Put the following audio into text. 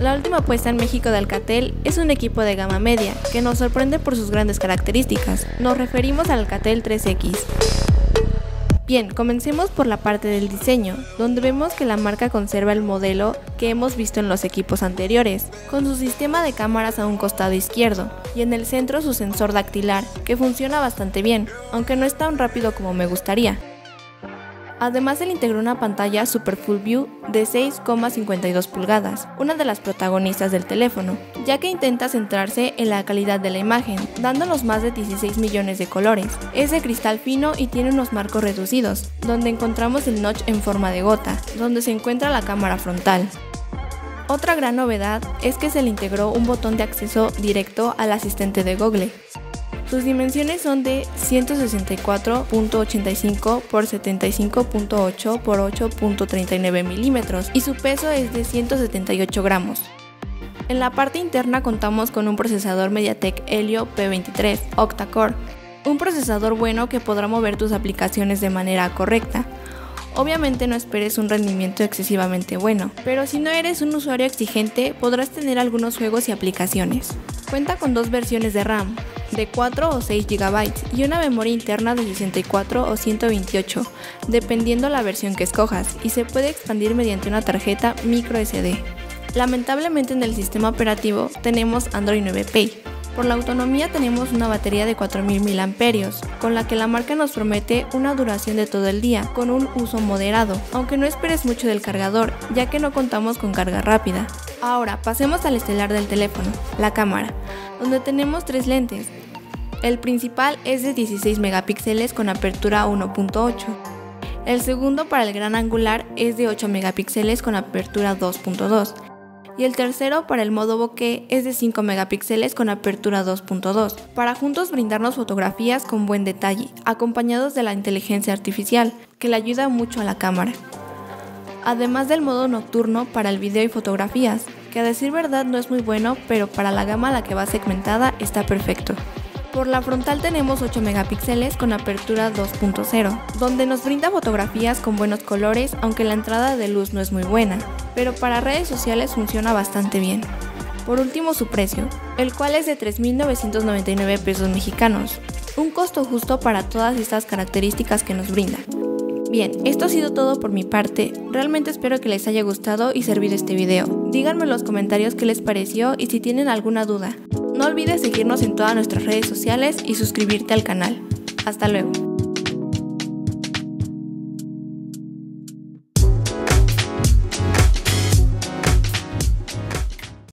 La última puesta en México de Alcatel es un equipo de gama media que nos sorprende por sus grandes características. Nos referimos al Alcatel 3X. Bien, comencemos por la parte del diseño, donde vemos que la marca conserva el modelo que hemos visto en los equipos anteriores, con su sistema de cámaras a un costado izquierdo y en el centro su sensor dactilar, que funciona bastante bien, aunque no es tan rápido como me gustaría. Además, él integró una pantalla Super Full View de 6,52 pulgadas, una de las protagonistas del teléfono, ya que intenta centrarse en la calidad de la imagen, dándonos más de 16 millones de colores. Es de cristal fino y tiene unos marcos reducidos, donde encontramos el notch en forma de gota, donde se encuentra la cámara frontal. Otra gran novedad es que se le integró un botón de acceso directo al asistente de Google. Sus dimensiones son de 164.85 x 75.8 x 8.39 milímetros y su peso es de 178 gramos. En la parte interna contamos con un procesador MediaTek Helio P23 octa-core, un procesador bueno que podrá mover tus aplicaciones de manera correcta. Obviamente no esperes un rendimiento excesivamente bueno, pero si no eres un usuario exigente podrás tener algunos juegos y aplicaciones. Cuenta con dos versiones de RAM, de 4 o 6 GB y una memoria interna de 64 o 128, dependiendo la versión que escojas, y se puede expandir mediante una tarjeta microSD. Lamentablemente en el sistema operativo tenemos Android 9 Pay. Por la autonomía tenemos una batería de 4000 mAh, con la que la marca nos promete una duración de todo el día, con un uso moderado, aunque no esperes mucho del cargador, ya que no contamos con carga rápida. Ahora pasemos al estelar del teléfono, la cámara, donde tenemos tres lentes. El principal es de 16 megapíxeles con apertura 1.8. El segundo, para el gran angular, es de 8 megapíxeles con apertura 2.2. Y el tercero, para el modo bokeh, es de 5 megapíxeles con apertura 2.2, para juntos brindarnos fotografías con buen detalle, acompañados de la inteligencia artificial, que le ayuda mucho a la cámara. Además del modo nocturno para el video y fotografías, que a decir verdad no es muy bueno, pero para la gama a la que va segmentada está perfecto. Por la frontal tenemos 8 megapíxeles con apertura 2.0, donde nos brinda fotografías con buenos colores, aunque la entrada de luz no es muy buena, pero para redes sociales funciona bastante bien. Por último, su precio, el cual es de 3,999 pesos mexicanos, un costo justo para todas estas características que nos brinda. Bien, esto ha sido todo por mi parte. Realmente espero que les haya gustado y servido este video. Díganme en los comentarios qué les pareció y si tienen alguna duda. No olvides seguirnos en todas nuestras redes sociales y suscribirte al canal. Hasta luego.